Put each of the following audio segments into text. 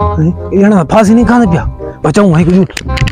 ये ना फांसी नहीं खाने पिया बचाऊं वहीं को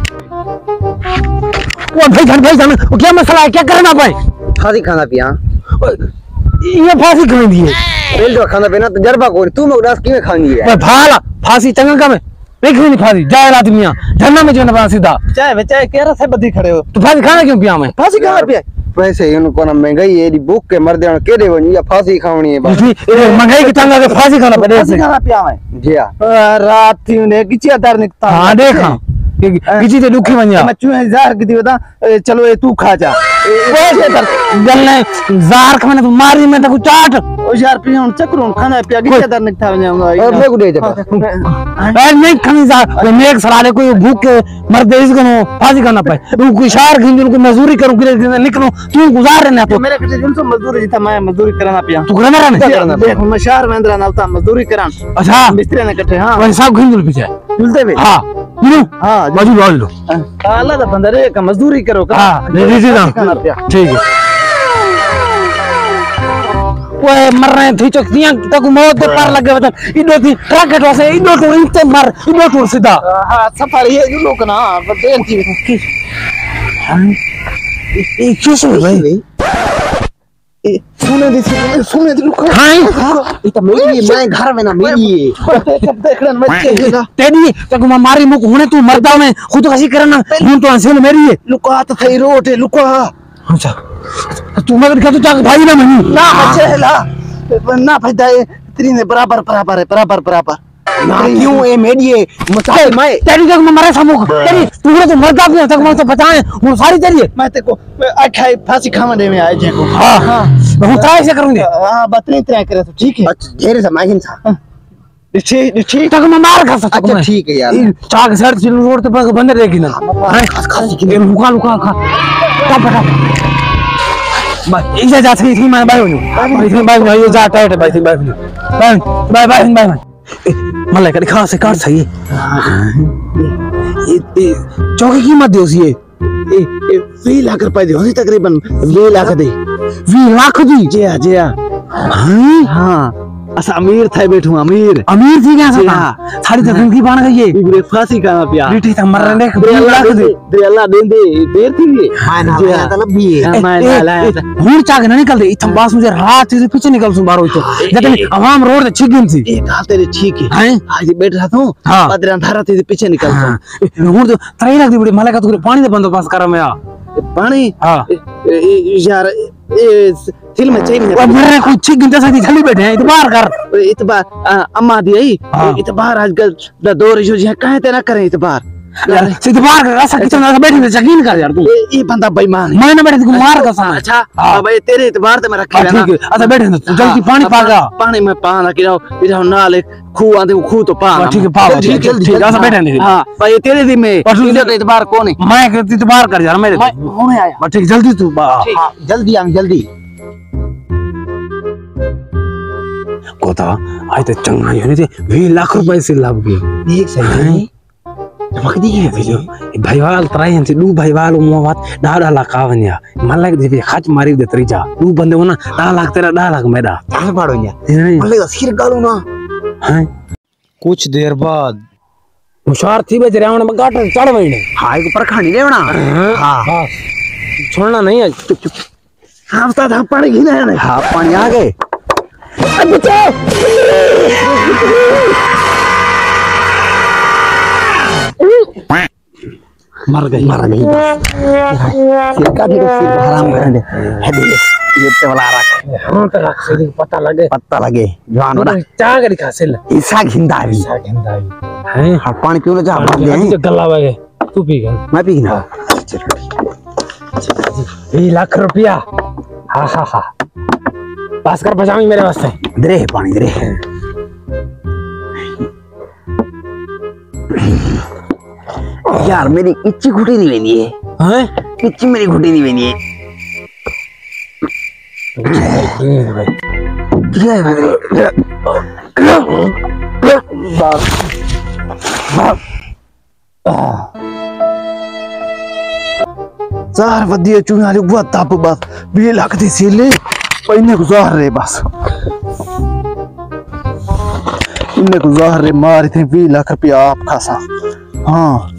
वो भाई जान वो क्या मसला है क्या करना भाई फांसी खाना पिया ये फांसी खानी दी है रेल तो खाना पीना तजर्बा कोई तू मगदास किਵੇਂ खानी है भाई भाला फांसी चंगा का में नहीं फांसी जाए आदमियां झरना में जो ना सीधा चाहे केरा से बदी खड़े हो तो फांसी खाना क्यों पिया मैं फांसी खाना पिया पैसे इनको ना महंगाई है दी भूख के मर देण केड़े वनी या फांसी खावनी है बस महंगाई की तंगा के फांसी खाना पड़े फांसी खाना पिया मैं जी रात थी ने किचिया दर निकता हां देखा किसी से दुखी बन जा मैं 4000 की बता चलो ये तू खा जा गलने जार का मैंने तो मारी मैं तो चाट ओ यार पिया चक्रों खाना पिया किचिया दर निकता जाऊंगा मैं को दे दे नहीं खानी जार मैं एक सलाह ले कोई भूख के मर दे इसको फांसी खाना पाए तू कोई शार खिंजन को मजदूरी करूं कि निकलूं तू गुजार रहना तो मेरे किसी दिन से मजदूरी था मैं मजदूरी करना पिया तू करना रहना देख मैं शहर में अंदर ना मजदूरी करान अच्छा मिस्त्री ने कटे हां वही सब खिंजल पीछे झूलते भी हां हां बाजू बाज लो अल्लाह दा बंदा रे का मजदूरी करो हां दे ठीक है ओए मर रहे थे चकतियां तक मौत दे पार लगे वतन इडो थी रॉकेट से इडो तो इनते मर इडो तो सीधा हां सफर ये लोग ना देन थी ये क्यों सुन भाई सुने दी लोग हां ये तो मेरी मैं घर में ना मेरी सब देखन बच्चे ना तेरी तक मारी मुक होने तू मरदा में खुद कसी करना हूं तो हंसल मेरी है लुका तो थई रोट है लुका अच्छा तू मगर क्या तो चाक भाई ना मनी ना बच्चे ला ना फायदा है तेरी ने बराबर ना क्यों ए मेडिए मचाए मैं तेरी जग में मरे समूह तेरी तू तो मरदा भी तक मैं तो बचाए वो सारी तेरी है मैं ते को अठाई फांसी खाने में आए जे को हां मैं ट्राई से करूंगी हां बतने तरह करे तो ठीक है अच्छा ढेर से मागिन सा ठीक तक मैं मार खा सकता अच्छा ठीक है यार चाक सर रोड पे बंदर देखी ना खास लुका खा कब बता बस इसे जा थी मैं बाय ये जा टाइट बाय मलाई का दिखा से काट सही चौकी कीमत दे उसी 20 लाख रुपए दी होगी तकरीबन 20 लाख दी 20 लाख दी जी हां असा अमीर था बैठू अमीर थी क्या सारी तो जिंदगी बन गई है बिगड़े फांसी खाना पिया बेटी तो मर रहे दे अल्लाह दे देर थी ये जी मतलब भी है मैं हूं चाक ना निकल दे इथम बास मुझे रात से पीछे निकल सु बारो तो जब आवाम रोड से छिगिन थी एक हाल तेरे ठीक है आज बैठ रहा था बदरा धारा थी पीछे निकल हूं तो 3 लाख दी बड़ी मला का तो पानी का बंदोबस्त कर मैं पानी हां यार फिल्म चाहिए मेरे कोई छिग जैसा की झली बैठे हैं इतबार कर इतबार अम्मा दी इतबार आजकल द दौर जो है काहे ते ना करें इतबार इतबार कर ऐसा किचन में बैठे यकीन कर यार तू ये बंदा बेईमान है मैं ना बैठे तू मार का साला अच्छा भाई तेरे इतबार ते मैं रखे ना ठीक है अच्छा बैठे तू जल्दी पानी पा जा पानी में पा ना गिराओ इधर नाल खू आंदे खू तो पा ठीक है पा जल्दी ऐसा बैठे नहीं हां भाई तेरे दी में इतबार कौन है मैं इतबार कर यार मेरे होने आया ठीक जल्दी तू जल्दी आ जल्दी कोता आए तो चंगा ही होने थे 20 लाख रुपए से लाभ गए देख सही मकदी है जो भाईवाल तराई हैं दू भाईवाल मोवात 10 लाख आवनिया मन लाग दे खच मारी दे त्रिजा दू बंदे होना 10 लाख तेरा 10 लाख मेरा ताल पाड़ो냐 मन लाग सिर गालू ना हैं कुछ देर बाद होशियार थी बज रावण में गाट चढ़ वईने हां एक परखानी लेवना हां छोड़ना नहीं है चुप हां उस्ताद हम पानी घिना है हां पानी आ गए बचाओ मर गई सिर का भी सिर हराम कर दे है दे ये ते वाला रख हां तो रख से पता लगे जवान होना चा कर दिखा से ईसा घिंदारी हैं हां पानी पीने जा दे गल्ला वागे तू पी गया मैं पी ना 20 लाख रुपया हां पास कर बचावी मेरे वास्ते दे पानी दे यार मेरी इच्छी घुटी नहीं बनी है हैं इच्छी मेरी घुटी नहीं बनी है क्या है भाई चार वदिए चुनाली बुआ ताप बस 20 लाख दी सीले पहिने गुजार रे बस इन्हें को ज़ाहर मार इतने 20 लाख रुपया आप खासा। हाँ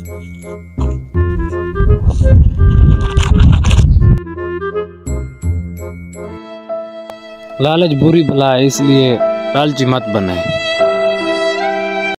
लालच बुरी बला है, इसलिए लालची मत बने।